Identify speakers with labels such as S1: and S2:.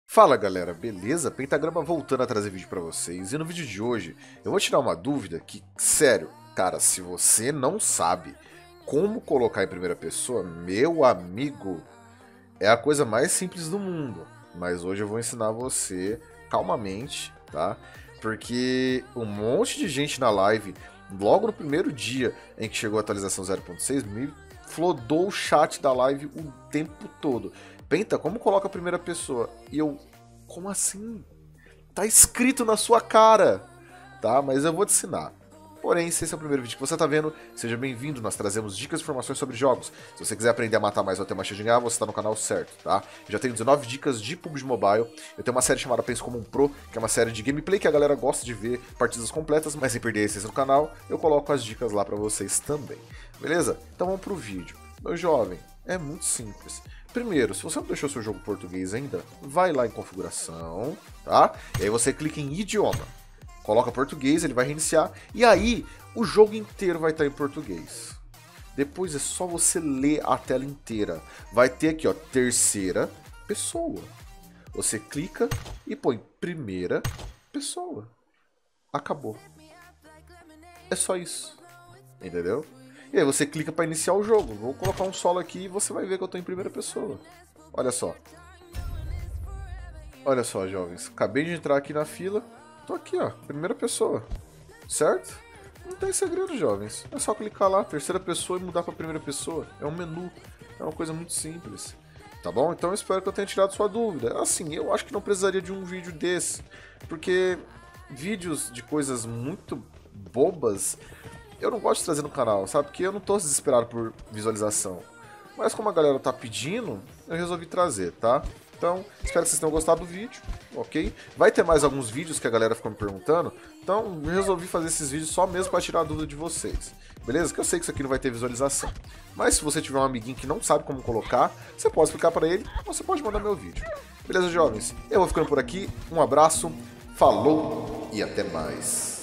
S1: Fala galera, beleza? Pentagrama voltando a trazer vídeo pra vocês. E no vídeo de hoje eu vou tirar uma dúvida que, sério, cara, se você não sabe como colocar em primeira pessoa, meu amigo, é a coisa mais simples do mundo. Mas hoje eu vou ensinar você calmamente, tá? Porque um monte de gente na live, logo no primeiro dia em que chegou a atualização 0.6, me flodou o chat da live o tempo todo. Penta, como coloca a primeira pessoa? E eu, como assim? Tá escrito na sua cara, tá? Mas eu vou te ensinar. Porém, se esse é o primeiro vídeo que você tá vendo, seja bem-vindo, nós trazemos dicas e informações sobre jogos. Se você quiser aprender a matar mais ou ter mais chance de ganhar, você tá no canal certo, tá? Eu já tenho 19 dicas de PUBG Mobile, eu tenho uma série chamada Pense Como um Pro, que é uma série de gameplay que a galera gosta de ver, partidas completas, mas sem perder a essência no canal, eu coloco as dicas lá pra vocês também, beleza? Então vamos pro vídeo. Meu jovem, é muito simples. Primeiro, se você não deixou seu jogo português ainda, vai lá em configuração, tá? E aí você clica em idioma. Coloca português, ele vai reiniciar. E aí, o jogo inteiro vai estar em português. Depois é só você ler a tela inteira. Vai ter aqui, ó, terceira pessoa. Você clica e põe primeira pessoa. Acabou. É só isso. Entendeu? E aí você clica para iniciar o jogo. Vou colocar um solo aqui e você vai ver que eu tô em primeira pessoa. Olha só. Olha só, jovens. Acabei de entrar aqui na fila. Tô aqui, ó. Primeira pessoa. Certo? Não tem segredo, jovens. É só clicar lá, terceira pessoa e mudar para primeira pessoa. É um menu. É uma coisa muito simples. Tá bom? Então eu espero que eu tenha tirado sua dúvida. Assim, eu acho que não precisaria de um vídeo desse. Porque vídeos de coisas muito bobas eu não gosto de trazer no canal, sabe? Porque eu não tô desesperado por visualização. Mas como a galera tá pedindo, eu resolvi trazer, tá? Então, espero que vocês tenham gostado do vídeo, ok? Vai ter mais alguns vídeos que a galera ficou me perguntando, então eu resolvi fazer esses vídeos só mesmo para tirar a dúvida de vocês. Beleza? Que eu sei que isso aqui não vai ter visualização. Mas se você tiver um amiguinho que não sabe como colocar, você pode explicar para ele, ou você pode mandar meu vídeo. Beleza, jovens? Eu vou ficando por aqui, um abraço, falou e até mais.